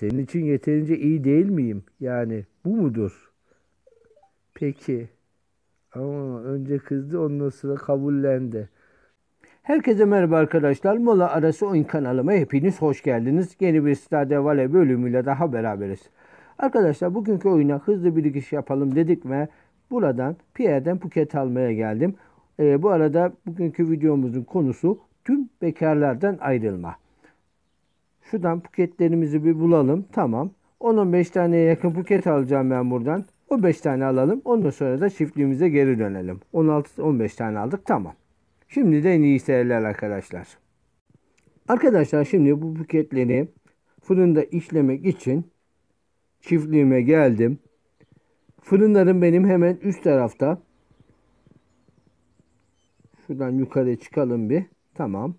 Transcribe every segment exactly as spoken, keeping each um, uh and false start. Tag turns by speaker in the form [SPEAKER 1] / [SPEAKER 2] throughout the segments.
[SPEAKER 1] Senin için yeterince iyi değil miyim? Yani bu mudur? Peki. Ama önce kızdı, ondan sonra kabullendi. Herkese merhaba arkadaşlar. Mola Arası Oyun kanalıma hepiniz hoş geldiniz. Yeni bir Stardew Valley bölümüyle daha beraberiz. Arkadaşlar bugünkü oyuna hızlı bir giriş yapalım dedik ve buradan Pierre'den Phuket almaya geldim. Ee, bu arada bugünkü videomuzun konusu tüm bekarlardan ayrılma. Şuradan Phuketlerimizi bir bulalım. Tamam. on on beş taneye yakın Phuket alacağım ben buradan. on beş tane alalım. Ondan sonra da çiftliğimize geri dönelim. on altı on beş tane aldık. Tamam. Şimdi de en iyi seyirler arkadaşlar. Arkadaşlar şimdi bu Phuketleri fırında işlemek için çiftliğime geldim. Fırınlarım benim hemen üst tarafta. Şuradan yukarı çıkalım bir. Tamam.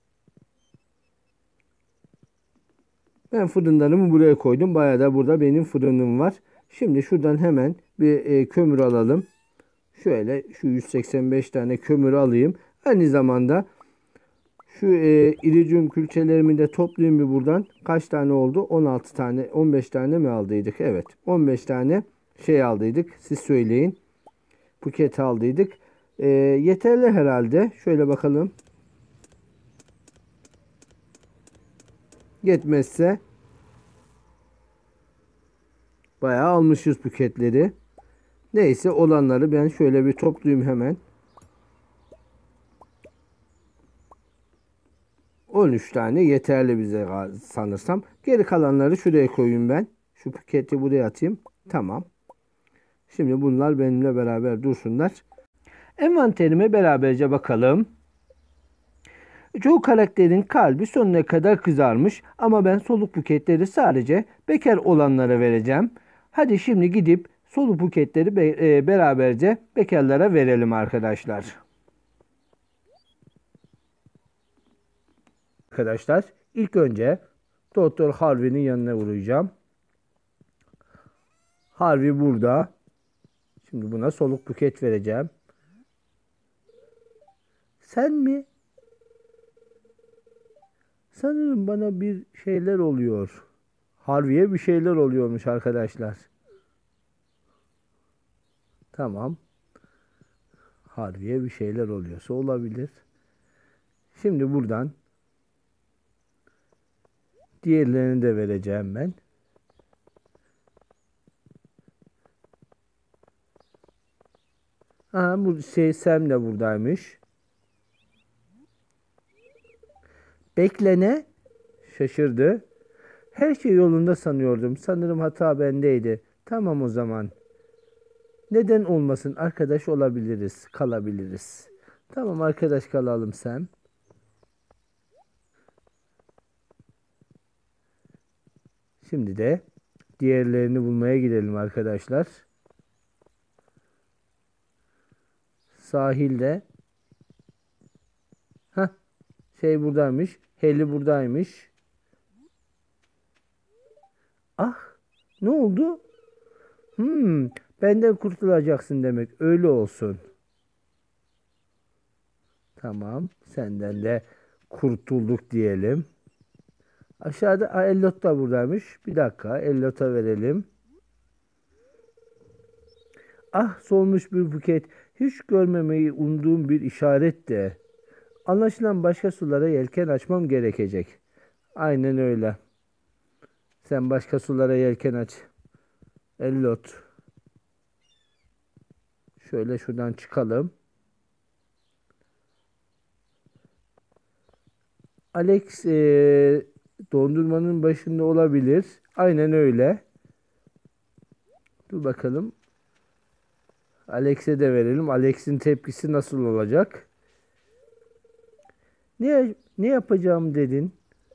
[SPEAKER 1] Ben fırınlarımı buraya koydum. Bayağı da burada benim fırınım var. Şimdi şuradan hemen bir e, kömür alalım. Şöyle şu yüz seksen beş tane kömür alayım. Aynı zamanda şu e, iridium külçelerimi de toplayayım bir buradan. Kaç tane oldu? on altı tane, on beş tane mi aldıydık? Evet. on beş tane şey aldıydık. Siz söyleyin. Phuket aldıydık. E, yeterli herhalde. Şöyle bakalım. Yetmezse bayağı almışız Phuketleri. Neyse olanları ben şöyle bir toplayayım hemen. on üç tane yeterli bize sanırsam. Geri kalanları şuraya koyayım ben. Şu Phuket'i buraya atayım. Tamam. Şimdi bunlar benimle beraber dursunlar. Envanterime beraberce bakalım. Çoğu karakterin kalbi sonuna kadar kızarmış ama ben soluk Phuketleri sadece bekar olanlara vereceğim. Hadi şimdi gidip soluk Phuketleri be e, beraberce bekarlara verelim arkadaşlar. Arkadaşlar ilk önce Doktor Harvey'nin yanına uğrayacağım. Harvey burada. Şimdi buna soluk Phuket vereceğim. Sen mi? Sanırım bana bir şeyler oluyor. Harvey'e bir şeyler oluyormuş arkadaşlar. Tamam. Harvey'e bir şeyler oluyorsa olabilir. Şimdi buradan diğerlerini de vereceğim ben. Aha, bu şey Sam de buradaymış. Beklene şaşırdı. Her şey yolunda sanıyordum. Sanırım hata bendeydi. Tamam o zaman. Neden olmasın? Arkadaş olabiliriz. Kalabiliriz. Tamam arkadaş kalalım Sam. Şimdi de diğerlerini bulmaya gidelim arkadaşlar. Sahilde. Hah. Şey buradaymış. Heli buradaymış. Ah. Ne oldu? Hmm. Benden kurtulacaksın demek. Öyle olsun. Tamam. Senden de kurtulduk diyelim. Aşağıda Aa, Ellot da buradaymış. Bir dakika. Ellot'a verelim. Ah solmuş bir buket. Hiç görmemeyi umduğum bir işaret de. Anlaşılan başka sulara yelken açmam gerekecek. Aynen öyle. Sen başka sulara yelken aç. Ellot. Şöyle şuradan çıkalım. Alex ee, dondurmanın başında olabilir. Aynen öyle. Dur bakalım. Alex'e de verelim. Alex'in tepkisi nasıl olacak? Ne ne yapacağım dedin?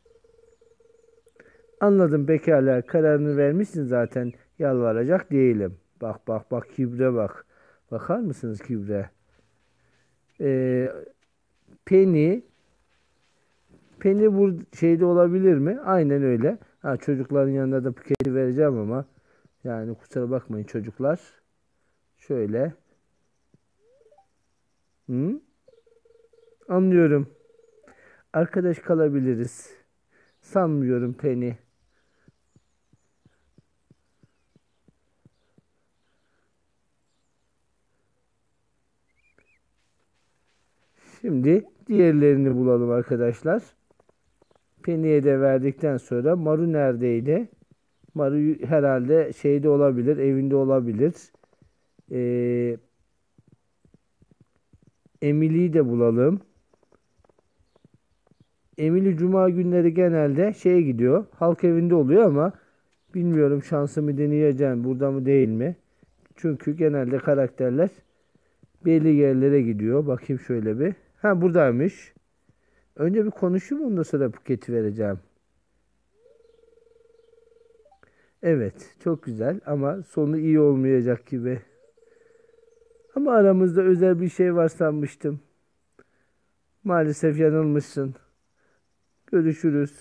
[SPEAKER 1] Anladım pekala. Kararını vermişsin zaten. Yalvaracak değilim. Bak bak bak Kibre bak. Bakar mısınız Kibre? Ee, Penny Penny bu şeyde olabilir mi? Aynen öyle. Ha, çocukların yanında da Phuket'i vereceğim ama yani kusura bakmayın çocuklar. Şöyle. Hı? Anlıyorum. Arkadaş kalabiliriz. Sanmıyorum Penny. Şimdi diğerlerini bulalım arkadaşlar. Penny'e de verdikten sonra Maru neredeydi? Maru herhalde şeyde olabilir, evinde olabilir. Ee, Emily'yi de bulalım. Emily cuma günleri genelde şeye gidiyor. Halk evinde oluyor ama bilmiyorum, şansımı deneyeceğim. Burada mı değil mi? Çünkü genelde karakterler belli yerlere gidiyor. Bakayım şöyle bir. Ha, buradaymış. Önce bir konuşayım, ondan sonra buketi vereceğim. Evet, çok güzel ama sonu iyi olmayacak gibi. Ama aramızda özel bir şey var sanmıştım. Maalesef yanılmışsın. Görüşürüz.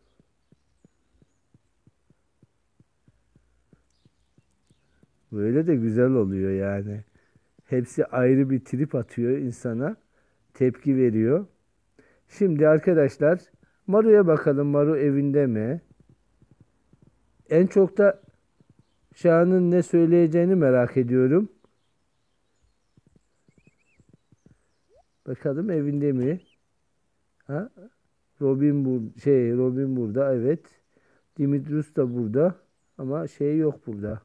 [SPEAKER 1] Böyle de güzel oluyor yani. Hepsi ayrı bir trip atıyor insana. Tepki veriyor. Şimdi arkadaşlar Maru'ya bakalım. Maru evinde mi? En çok da Şahan'ın ne söyleyeceğini merak ediyorum. Bakalım evinde mi? Ha? Robin bu şey Robin burada, evet. Dimitrius da burada ama şey yok burada.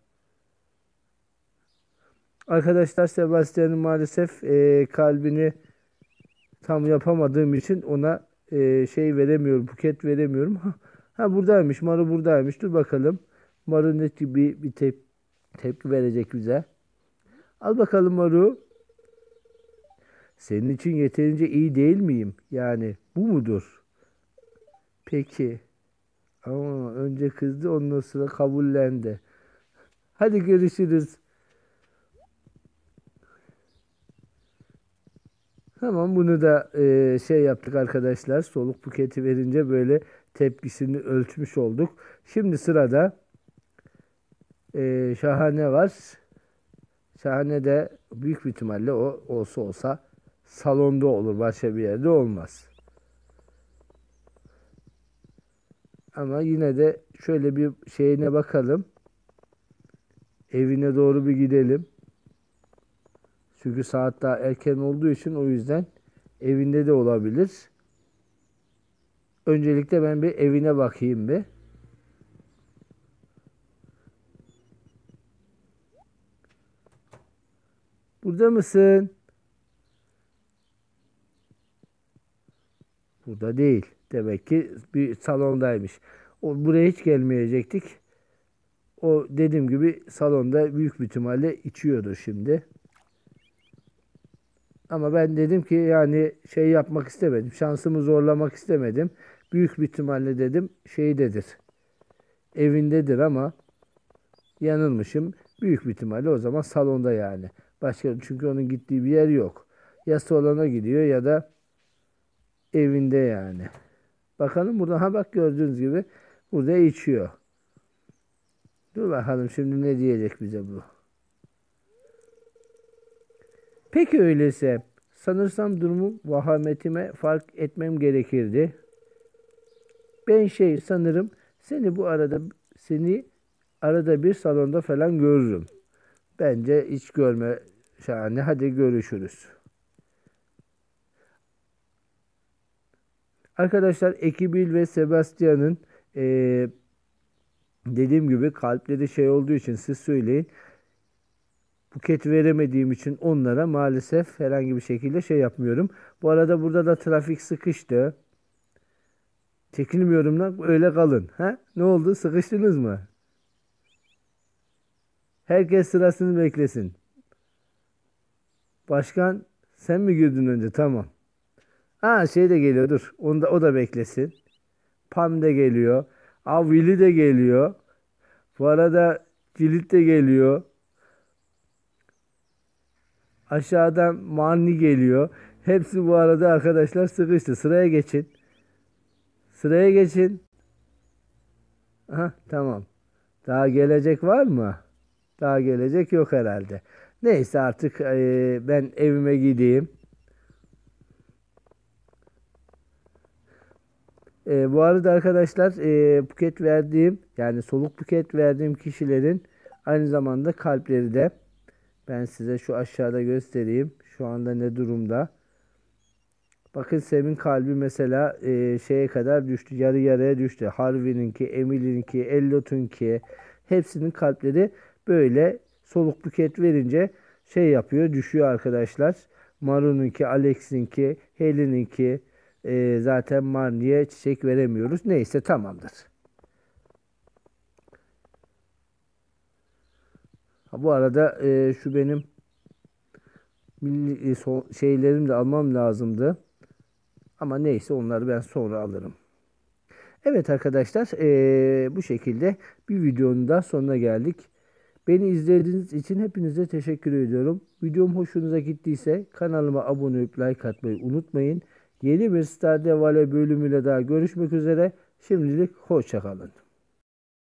[SPEAKER 1] Arkadaşlar Sebastian'ın maalesef e, kalbini tam yapamadığım için ona e, şey veremiyorum, buket veremiyorum. Ha, ha buradaymış, Maru buradaymış. Dur bakalım. Maru ne gibi bir tep tepki verecek bize. Al bakalım Maru. Senin için yeterince iyi değil miyim? Yani bu mudur? Peki. Ama önce kızdı, ondan sonra kabullendi. Hadi görüşürüz. Tamam, bunu da e, şey yaptık arkadaşlar. Soluk buketi verince böyle tepkisini ölçmüş olduk. Şimdi sırada e, Şahane var. Şahane de büyük bir ihtimalle o olsa olsa salonda olur. Başka bir yerde olmaz. Ama yine de şöyle bir şeyine bakalım. Evine doğru bir gidelim. Çünkü saat daha erken olduğu için, o yüzden evinde de olabilir. Öncelikle ben bir evine bakayım bir. Burada mısın? Burada değil. Demek ki bir salondaymış. O buraya hiç gelmeyecektik. O dediğim gibi salonda büyük bir ihtimalle içiyordu şimdi. Ama ben dedim ki yani şey yapmak istemedim. Şansımı zorlamak istemedim. Büyük bir ihtimalle dedim şeydedir. Evindedir ama yanılmışım. Büyük bir ihtimalle o zaman salonda yani. Başka, çünkü onun gittiği bir yer yok. Ya salona gidiyor ya da evinde yani. Bakalım burada, ha bak gördüğünüz gibi burada içiyor. Dur bakalım şimdi ne diyecek bize bu. Peki öyleyse sanırsam durumu vahametime fark etmem gerekirdi. Ben şey sanırım seni bu arada seni arada bir salonda falan görürüm. Bence hiç görme şahane. Hadi görüşürüz. Arkadaşlar Ekibil ve Sebastian'ın eee, dediğim gibi kalpleri şey olduğu için siz söyleyin. Buket veremediğim için onlara maalesef herhangi bir şekilde şey yapmıyorum. Bu arada burada da trafik sıkıştı. Çekilmiyorum lan, öyle kalın. Ha? Ne oldu? Sıkıştınız mı? Herkes sırasını beklesin. Başkan sen mi girdin önce? Tamam. Ha, şey de geliyor, dur. Onu da, o da beklesin. Pam da geliyor. Aa, Willy de geliyor. Bu arada Cilit de geliyor. Aşağıdan Marni geliyor. Hepsi bu arada arkadaşlar sıkıştı. Sıraya geçin. Sıraya geçin. Aha, tamam. Daha gelecek var mı? Daha gelecek yok herhalde. Neyse artık eee, ben evime gideyim. Eee, bu arada arkadaşlar eee buket verdiğim, yani soluk buket verdiğim kişilerin aynı zamanda kalpleri de ben size şu aşağıda göstereyim. Şu anda ne durumda? Bakın Sam'in kalbi mesela e, şeye kadar düştü. Yarı yarıya düştü. Harvey'ninki, Emily'ninki, Elliot'unki hepsinin kalpleri böyle soluk buket verince şey yapıyor, düşüyor arkadaşlar. Maru'nunki, Alex'inki, Hailey'ninki e, zaten Marnie'ye çiçek veremiyoruz. Neyse tamamdır. Ha, bu arada e, şu benim milli, e, so- şeylerimi de almam lazımdı. Ama neyse onları ben sonra alırım. Evet arkadaşlar eee, bu şekilde bir videonun da sonuna geldik. Beni izlediğiniz için hepinize teşekkür ediyorum. Videom hoşunuza gittiyse kanalıma abone olup like atmayı unutmayın. Yeni bir Stardew Valley bölümüyle daha görüşmek üzere. Şimdilik hoşça kalın.